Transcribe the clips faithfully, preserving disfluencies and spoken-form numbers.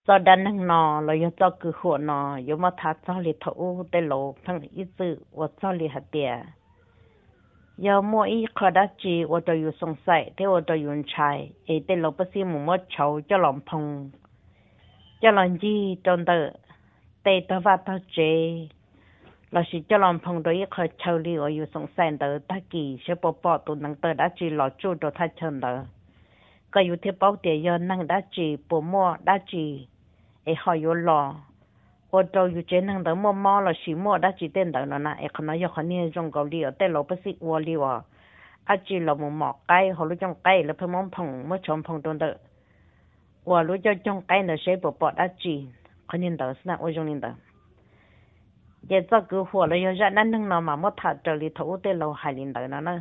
cho đàn năng nọ là cho cứ khổ nọ yếu mà thà cho li thấu tê lộ phăng ít sự và cho li hạt địa yếu mỗi ít khó đắc chỉ và cho yếu song sai thế và cho yếu trái ấy tê lộ bác sĩ một mất cháu cho lòng phong cho lòng gì trong tờ tê tờ và tờ chế là chỉ cho lòng phong đối khó cháu li và yếu song sai tờ ta kỳ sẽ bỏ bỏ tụ năng tờ đã chỉ lọ chú đồ thay chân tờ cái yếu thế bảo địa yếu năng đã chỉ bộ mua đã chỉ ấy họ yếu lò ô tô yếu chế năng đó mua mua là chỉ mua đã chỉ tên đó là ấy khả năng yếu khả năng trong cầu liều tên lô bác sĩ uo liều à chỉ là một mỏ cây họ lúc trong cây là phải mong phong mới chọn phong trong đó uo lúc cho trong cây là sẽ bộ bộ đã chỉ khả năng đó là ô trong đó giờ cho cứ hồ là yếu ra năng năng nào mà mất thật trở lại thấu tên lô hai linh đó nó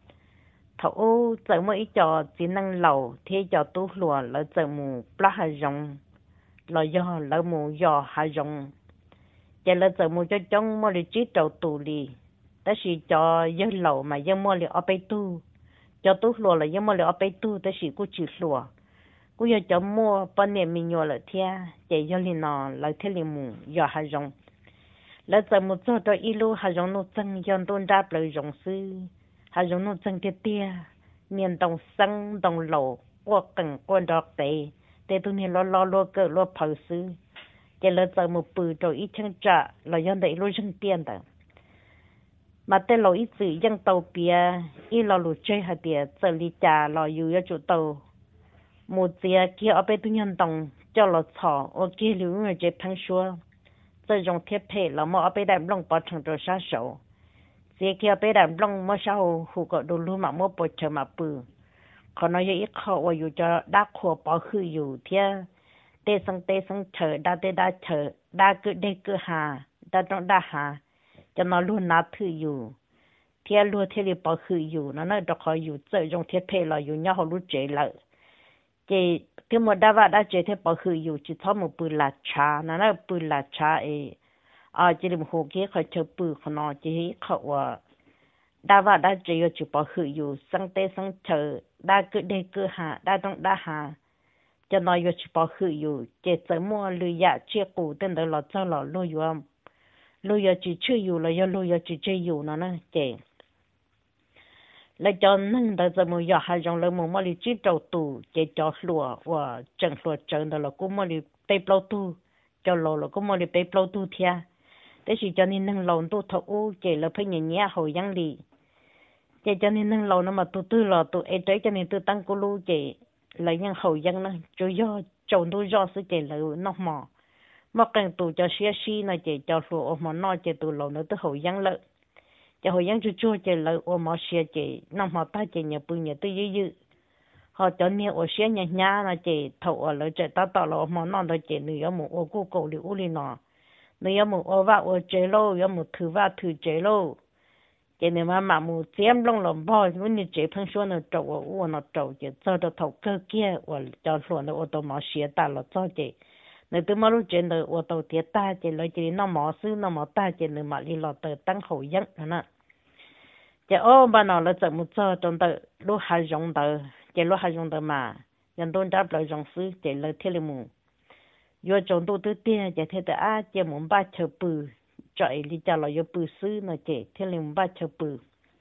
thấu giờ mới ít cho chỉ năng lầu thế cho tu lùa là giờ mù plá hay rong là do là mù do hay rong giờ là giờ mù cho trong mua được chỉ đầu tù đi đó là cho dân lầu mà dân mua được ở bên tu cho tu lùa là dân mua được ở bên tu đó là cũng chỉ lùa cũng giờ cho mua bên này mình nhớ là thế giờ giờ liền nó là thế liền mù do hay rong là giờ mù cho cho ilu hay rong nó chân dân tôn đáp lời rong sư hay giống nó chân tiệt tiệt miền đông săng đông lầu qua cảnh qua đọt tệ tệ tụi này lo lo lo cơ lo phơi sư cái là giờ một bự rồi ít chân trả là dân đấy lo chân tiền đó mà tên lo ít sự dân tàu bia ít lo lụt chơi hạt tiền giờ đi trả lo yêu cho chủ tàu một giờ kia ở bên tụi nhân đông cho lo thọ ở kia lưu người chơi phăng xua giờ dùng thiết thể là mà ở bên đại long bỏ thằng rồi sát sầu giờ kia bé đàn long mà sao hụt có đồ luôn mà mua bột chờ mà bự còn nói ít khó và dù cho đa khổ bỏ khử dù thế tê sang tê sang chờ đa tê đa chờ đa cứ đê cứ hà đa trong đa hà cho nó luôn nát thử dù thế luôn thế thì bỏ khử dù nó nói đọc họ dù chơi trong thiết phê là dù nhau họ lúc chế lợi thì cái một đa vợ đa chế thế bỏ khử dù chỉ thọ một bự là trà nó nói bự là trà ấy à chỉ là một hồ kia khỏi chờ bự của nó chỉ khẩu à đa vào đa chỉ có chụp bảo hữuอยู่ sang tê sang chờ đa cứ đây cứ hà đa trong đa hà cho nó có chụp bảo hữuอยู่chỉ chờ mua lười dạ chia cụ tên đó là cho là lườiอยู่lười dạ chỉ chơiอยู่là do lười dạ chỉ chơiอยู่nó nè chỉ là cho nên đó giờ mua giờ hai dòng là mua mà đi chỉ đầu tù chỉ cho lúa và trồng lúa trồng đó là cũng mà đi bay bao tu cho lúa là cũng mà đi bay bao tu thia thế thì cho nên nâng lồng tu thấu chỉ là phải nhẹ nhẹ hồi giang lì chỉ cho nên nâng lồng nó mà tu tư là tu ấy đấy cho nên tu tăng cô lu chỉ là những hồi giang nó cho do trồng tu do sự chỉ là nó mò mà cần tu cho xia xi này chỉ cho lúa mà nó chỉ tu lồng nó tu hồi giang lợi cho hồi giang chua chua chỉ là ô mà xia chỉ nó mà ta chỉ nhẹ bự nhẹ tu dữ dữ họ cho nên ô xia nhẹ nhẹ là chỉ thấu ở lợi chỉ ta ta là mà nó đó chỉ nữa một ô cô cổ đi u li nọ nếu một ô vợ ô chế lô, nếu một thứ vợ thứ chế lô, cho nên mà mà một chém lông lồng bò, muốn như chế phăng xuân nó trâu ô nó trâu chứ, cho nó thầu cơ kia, và cho xuân nó ô tô mà xía ta là cho chế, nếu từ mà lúc chế nó ô tô tiệt ta chế lấy chế nó mỏ xứ nó mỏ ta chế nếu mà đi lọt từ tăng khẩu dân nữa, chế ô bà nó là chợ một cho trong tờ lúc hai giống tờ, chế lúc hai giống tờ mà, nhân tôn đáp lại giống xứ chế lấy thiết limu yo chọn tu tư tia chỉ thế ta à chỉ muốn ba chờ bự chạy đi cho là yo bự sư nó chỉ thế là muốn ba chờ bự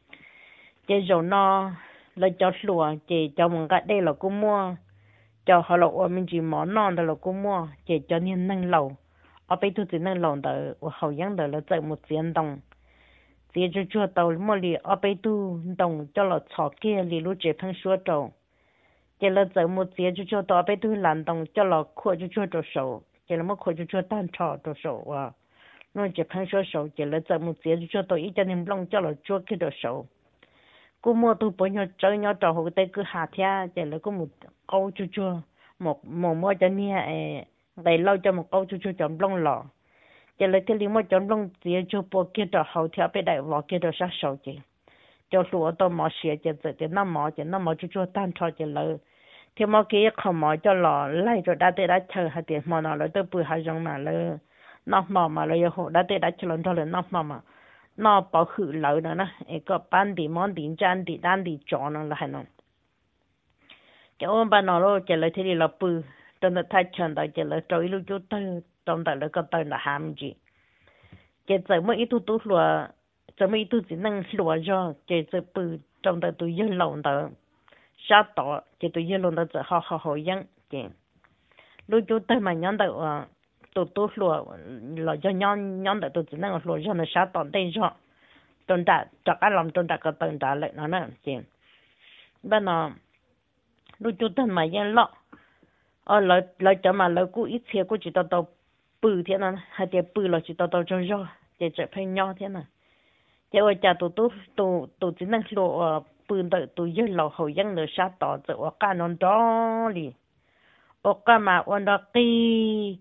chỉ rồi nó là cho lúa chỉ cho một cái đây là cũng mua cho họ là ở mình chỉ món non đó là cũng mua chỉ cho nên nâng lầu ở bên tu chỉ nâng lầu đó ở hậu giang đó là chạy một tiền đồng chỉ cho cho tàu mua li ở bên tu đồng cho là chọ kia li lúc chỉ phăng số trâu chỉ là giờ một giờ cho cho tao bây tôi làm đồng cho là khôi cho cho đồ sầu chỉ là một khôi cho cho tan trò đồ sầu à nó chỉ phăng số sầu chỉ là giờ một giờ cho cho tao ít cho nên long cho là cho cái đồ sầu cô mua tôi bỏ nhau chơi nhau trò hồ tây cứ hạ thia chỉ là có một câu cho cho một một mua cho nia đầy lâu cho một câu cho cho chọn long lò chỉ là cái liên mua chọn long giờ cho bỏ kia trò hậu thia bây đại vỏ kia đồ sát sầu chỉ cho lúa tao mỏ xịt chỉ chỉ nó mỏ chỉ nó mỏ cho cho tan trò chỉ là thì mà kia không mỏ cho lò lấy rồi đã tới đã chờ hạt tiền mà nó lấy tới bự hai giống mà lấy nó mỏ mà lấy hộ đã tới đã chờ lần cho lấy nó mỏ mà nó bảo hử lợn nữa nè cái ban đi món đi chan đi đan đi chọn nó là hay nó cái ôm ban nó rồi chỉ lấy thì là bự trong đó thay chọn đó chỉ là trôi lúc chú tư trong đó là có tên là ham gì chỉ giờ mới ít tu tu lúa giờ mới ít tu chỉ năng lúa cho chỉ giờ bự trong đó tôi dân lòng đó sát tỏ chỉ tôi dân lòng đó giờ họ họ họ dân chỉ lúc chú tư mà nhón đầu tu tu lúa là cho nhón nhón đầu tôi chỉ năng lúa cho nó sát tỏ đây cho trong đó cho cái lòng trong đó có tên đó lại nó nè chỉ bên nó lúc chú tư mà dân lọ ờ lời lời cho mà lời cũ ít thiệt cũ chỉ tao tao bự thế nào hay thì bự là chỉ tao tao cho cho để trở thành nhỏ thế nào để ở nhà tụi tụi tụi tụi chỉ năng lộ bự đợi tụi dân lò hậu dân được sát tỏ rồi ở cả non đó đi ở cả mà ở đó kỳ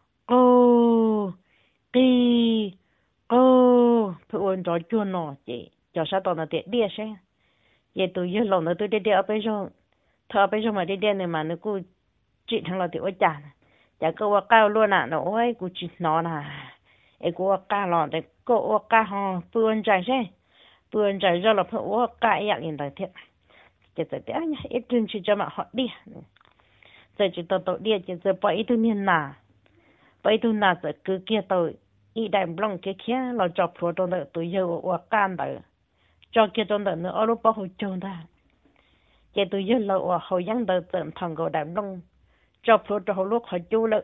cô kỳ cô tụi ở đó chưa nọ chị cho sát tỏ là để đi xem vậy tụi dân lò nó tụi đi đi ở bên trong thợ bên trong mà đi đi này mà nó cứ chị thằng là tiểu chả chả có cao luôn à nó ơi cô chị nó là ấy cô cao lon đấy cô cao ho bươn trái thế bươn trái cho là phải ô cao vậy liền đấy thiệt chỉ tới thế nhá ít chuyện chỉ cho mà họ đi giờ chỉ tao tao đi chỉ giờ bỏ ít tiền nà bỏ ít nà giờ cứ kia tao ít đại bông kia kia là cho pro trong đó tụi giờ ô cao đấy cho kia trong đó nữa ở lúc bao hồi trông ta chỉ tụi giờ là ô hồi giăng đó tận thằng cô đại bông cho phụ cho lúc họ chú lợi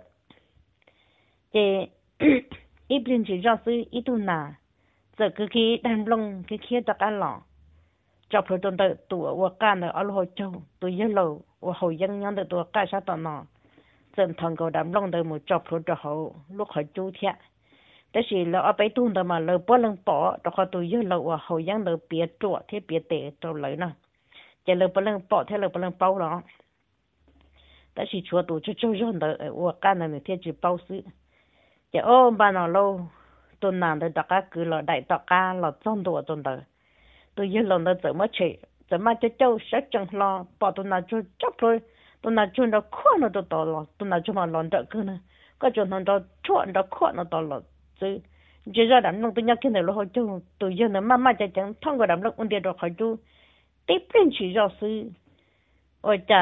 thì ít bên chỉ cho sư ít tu nà giờ cứ khi đàn lông cái kia cho cá lọ cho phụ cho đợi tụi ở can ở hồi châu tụi dân lầu ở hồi dân nhân đợi tụi cá sát tận nọ dần thằng cầu đàn lông đợi một cho phụ cho họ lúc họ chú thiệt thế thì là ở bấy tu đợi mà lỡ bỏ lưng bỏ cho họ tụi dân lầu ở hồi dân đợi bịa chuột thế bịa tệ cho lấy nè chỉ lỡ bỏ lưng bỏ thế lỡ bỏ lưng bao đóแต่สิชัวตัวจะช่วยย้อนเดอว่าการนั้นที่จะเป้าซื้อจะโอ้บ้านเราเราตัวนั้นเดอตะก้าคือเราได้ตะก้าเราจ้องตัวตัวเดอตัวยืนเราเดอจะมาเฉยจะมาจะเจ้าสักจังรอปอตัวนั้นจะจับเลยตัวนั้นจะเราขวานเราตัวเราตัวนั้นจะมาหลอนเดอคือนะก็จะนั้นเราชวนเราขวานเราตัวเราซื้อจะจะดันลงตัวนี้ขึ้นเราเขาจูตัวยืนนั้นมามาจะจังท่องก็ดันลงอุ่นเดียวเราเขาจูติดเป็นชีเราซื้อโอ้จะ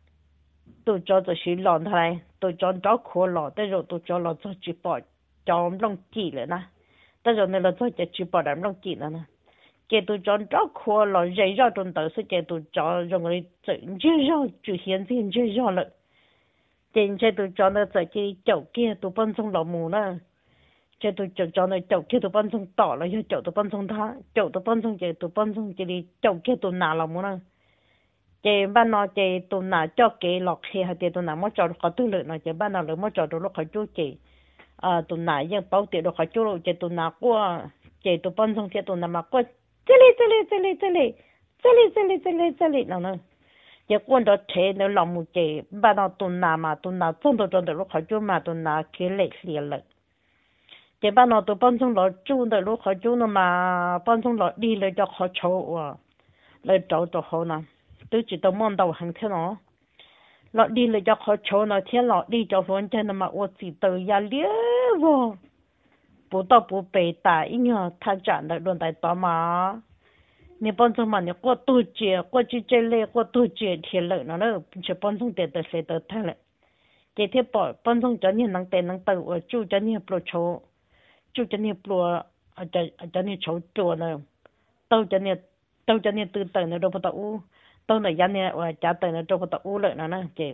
tôi cho tôi xí lon thôi tôi cho cháu khô lọ tới rồi tôi cho lọ cho chị bỏ cho lông chỉ nữa nè tới rồi này là cho chị bỏ đám lông chỉ nữa nè cái tôi cho cháu khô lọ dây ra trong tờ sẽ cái tôi cho rồi người tự dây ra chủ hiện diện dây ra lại trên cái tôi cho nó sẽ cái chậu kia tôi bắn xong lọ mù nè cái tôi cho cho nó chậu kia tôi bắn xong tỏ là cho chậu tôi bắn xong thá chậu tôi bắn xong cái tôi bắn xong cái đi chậu kia tôi nà lọ mù nè chị ban nó chị tụi nào cho cái lọt khi hay tụi nào mới cho họ tư lượng nó chị ban nào mới cho được lúc họ chú chị à tụi nào vẫn bảo tiền được họ chú rồi chị tụi nào qua chị tụi ban xong chị tụi nào mà qua chơi đi chơi đi chơi đi chơi đi chơi đi chơi đi chơi đi chơi đi nào nữa chị quan đó thế nếu lòng một chị ban nào tụi nào mà tụi nào trong được trong được lúc họ chú mà tụi nào kia lệ liền lệ chị ban nào tụi ban xong lo chú được lúc họ chú nó mà ban xong lo điเลยcho họ chầu àเลยchầu cho họ nè tôi chỉ tao mong đầu hàng thế nó lọ đi là cho họ cho nó thế lọ đi cho luôn cho nó mà ô chỉ từ ya liếc vô bố tao bố bể ta ý nhờ thay trả lại luôn tại tao mà nếu bọn chúng mà nếu có tu chia có chỉ chơi lệ có tu chia thì lợi nó nữa chỉ bọn chúng để tự sẽ tự thay lại cái thế bỏ bọn chúng cho nên năng tiền năng tự ở chú cho nên pro cho chú cho nên pro ở cho cho nên cháu chùa nữa tao cho nên tao cho nên tự tự nữa đâu có tao tôi là dân này và trả tiền là trong cái tàu lợi nó nè chị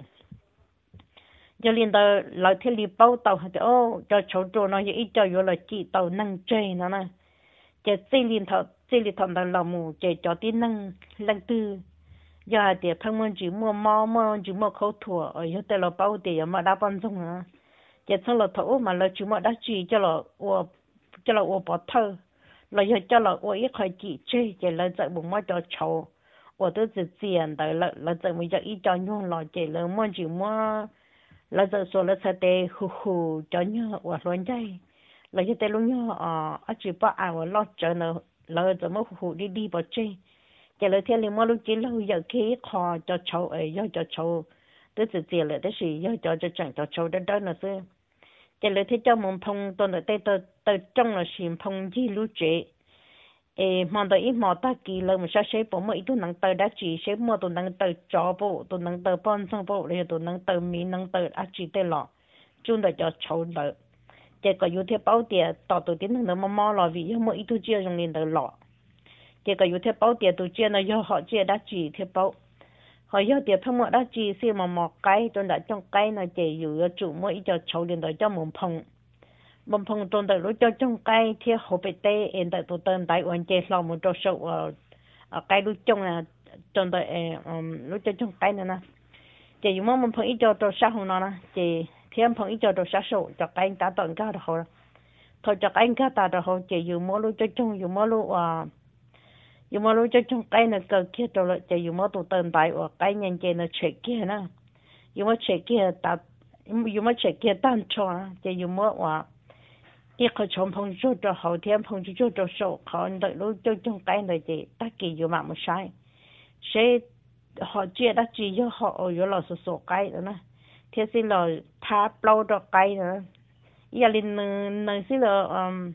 cho nên tao lại thiết lập bao tàu thì ô cho cháu trâu nó ít cho vô là chị tàu năng chơi nó nè chị xây liền thọ xây liền thọ tàu lòng mù chị cho tí năng năng tư giờ thì thằng mình chỉ mua mò mò chỉ mua khẩu thua ở dưới tàu là bao thì mà đã bán xong hả chị xong là thấu mà là chỉ mua đã chỉ cho là ô cho là ô bỏ thơ là giờ cho là ô ít khỏi chị chơi chị là dạy bụng mà cho cháu我都是tiền的了，了怎么就一张用了这了，么就么，了就说了才得呼呼，叫你我乱在，了就得弄你啊，啊就把俺我老着呢，了怎么呼呼的đi bỏ chơi，这了天里么路这路要去考叫抽哎，要叫抽，都是这了，但是要叫就讲叫抽的到那是，这了天叫门碰到那得到到中了先碰几路这。 ê mà tới ít mà ta kỳ lần mà sao sẽ bộ mấy tụ năng tờ đã chỉ sẽ mua tụ năng tờ cho bộ tụ năng tờ bón xong bộ rồi tụ năng tờ mì năng tờ đã chỉ tê lọ chúng ta cho cháu lợ chỉ có yêu thế bảo tiền tạo tụ tiếng năng mà mò lò vì yêu mấy tụ chia trong liền tờ lọ chỉ có yêu thế bảo tiền tụ chia nó do họ chia đã chỉ thế bảo họ yêu tiền thông mọi đã chỉ xem mà mò cái chúng ta trong cái nó chỉ yêu chủ mỗi cho cháu liền tờ cho mồm phong bông phong trôn tại lúc cho trong cây thì họ bị tê em tại tụ tên tại uốn chè lòng một trâu sâu ở cây lúc trong là trôn tại lúc cho trong cây nữa nè chỉ dùng món bông phong ít cho trâu sát hồng nó nè chỉ thêm phong ít cho trâu sát sâu cho cây ta tận cao rồi thôi cho cây cá ta rồi chỉ dùng món lúc cho trong dùng món lúc à dùng món lúc cho trong cây này cơ kia rồi chỉ dùng món tụ tên tại ở cây nhân chè nó chạy kia nè dùng món chạy kia ta dùng món chạy kia tan cho chỉ dùng món à cái khó chọn phong chút cho hậu thiên phong chút cho số họ đợi lúc cho trong cái này thì tất kỳ dù mà một sai sẽ họ chia đã chỉ cho họ ở là số số cái đó nè thế xin là tháp lâu cho cái nữa giờ lên nơi xin là um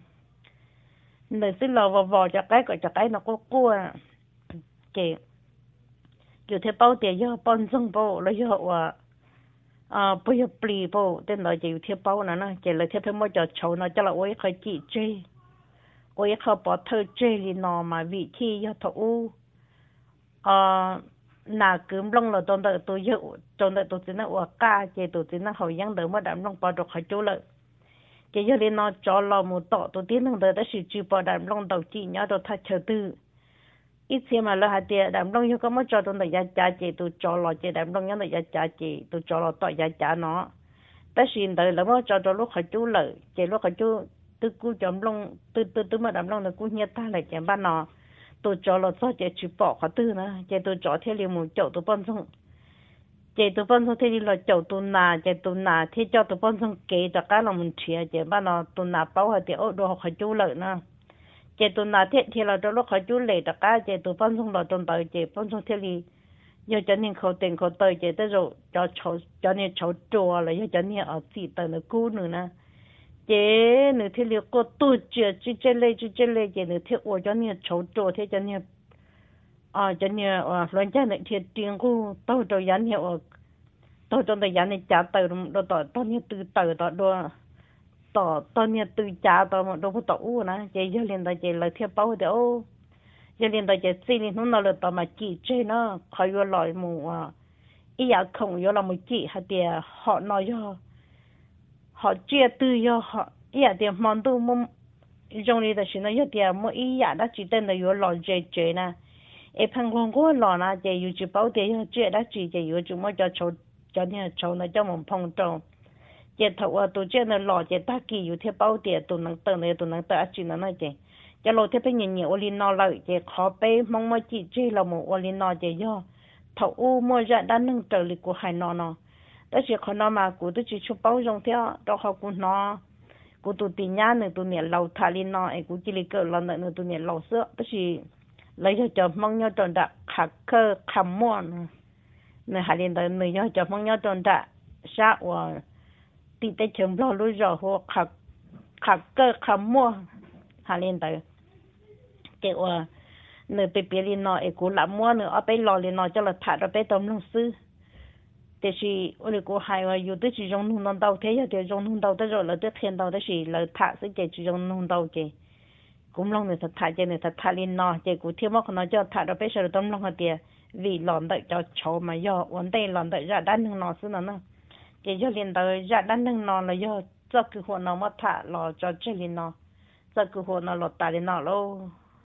nơi xin là vào vào cho cái gọi cho cái nó có cua kì dù thế bao tiền do bao dung bao lấy cho à bây giờ bì bộ tên là chịu thiệp bao nữa nè chỉ là thiệp thêm một chỗ chậu nó cho là ôi khơi chỉ chơi ôi khơi bỏ thơ chơi đi nọ mà vị thi do thấu à nà cướm lông là tôn đợi tôi dự tôn đợi tôi chỉ là ủa ca chỉ tôi chỉ là hồi giang đỡ mà đám lông bỏ được khỏi chỗ lợi chỉ giờ đi nó cho lo một tọ tôi tiến thằng đợi đã sử dụng bỏ đám lông đầu chỉ nhớ được thay chờ tư ít xem mà là hạt tiền đám đông như có mất cho tôi là giá trả chị tôi cho lo chị đám đông nhớ là giá trả chị tôi cho lo tội giá trả nó tất nhiên đời là mất cho tôi lúc họ chú lợi chị lúc họ chú tôi cứ chấm lông tôi tôi tôi mà đám đông là cứ nhớ ta lại chém ban nó tôi cho lo cho chị chịu bỏ họ tư nữa chị tôi cho theo liền một chậu tôi bón xong chị tôi bón xong thì là chậu tôi nà chị tôi nà thì cho tôi bón xong kế cho cái là mình chia chị ban nó tôi nà bao hạt tiền ô đồ họ chú lợi nữa chị tụi nào thế thì là trong lúc họ chú lệ tất cả chị tụi phân xong là trong đời chị phân xong thế thì giờ cho nên khẩu tiền khẩu tơi chị tới rồi cho cháu cho nên cháu chùa là giờ cho nên ở chỉ tờ nữa cũ nữa nè chị nữa thì liệu cô tu chưa chú chơi lệ chú chơi lệ chị nữa thì ở cho nên cháu chùa thế cho nên à cho nên à lần chơi này thì tiền cô tao cho dán hiệu tao cho tao dán này trả tờ đó tao tao như từ tờ đó đó tao tao như từ trả tao mà đâu có tao nè chị giờ liền tao chị lại thiệp bao thì ô giờ liền tao chị xin liền nó là tao mà chỉ chơi nó khỏi vô lại mù à ý là không vô là một chỉ hay thì họ nói cho họ chia từ cho họ ý là thì món đồ mông trong này là xin nói thì mỗi ý là đã chỉ tên là vô lại chơi chơi nè em phăng con có lò nè chị yêu chỉ bảo thì chơi đã chỉ chị yêu chúng mới cho cháu cho nên cháu nó cho mình phong trào chị thầu à tụi chị nó lò chị ta kỳ yêu theo bao tiền tụi nó tự này tụi nó tự chỉ nó nói chị cho lô theo bên nhiều nhiều oli nó lợi chị khó bé mong mà chị chơi là một oli nó chị do thầu u mua ra đã nâng trợ lực của hai nó nó đó chỉ khó nó mà của tụi chị chụp bao trong theo đó họ cũng nó của tụi tiền nhà nữa tụi nhẹ lâu thà lên nó ấy của chị lấy cỡ lần nữa tụi nhẹ lâu sữa đó chỉ lấy cho cho mong nhau tròn đã khạc cơ khăm mua nữa hai lên tới người nhau cho mong nhau tròn đã sao và thì tới chấm lo lối rồi họ khạc khạc cơ khăm mua hai lên tới cái và nửa bị bị lên nó ấy cũng làm mua nữa ở bên lò lên nó cho là thả ra bên tôm lông sưแต่สิวันนี้กูหายว่าอยู่ที่จีจงนุ่งดาวเทียเดียวจงนุ่งดาวแต่เราที่เทียนดาวแต่สิเราถ่ายสิเจจีจงนุ่งดาวเจกูมองเนี่ยถ่ายเจเนี่ยถ่ายลินนอเจกูเที่ยวมากขนาดจะถ่ายเราไปเฉยต้มลงหัวเดียวีหลอนได้จะโชว์มาย่อวันได้หลอนได้จะด้านหนึ่งนอซึ่งนั่นนะเจจะลินได้จะด้านหนึ่งนอเลยย่อจะคือหัวนอมาถ่ายรอจะเจลินนอจะคือหัวนอหลอดตาลินนอแล้ว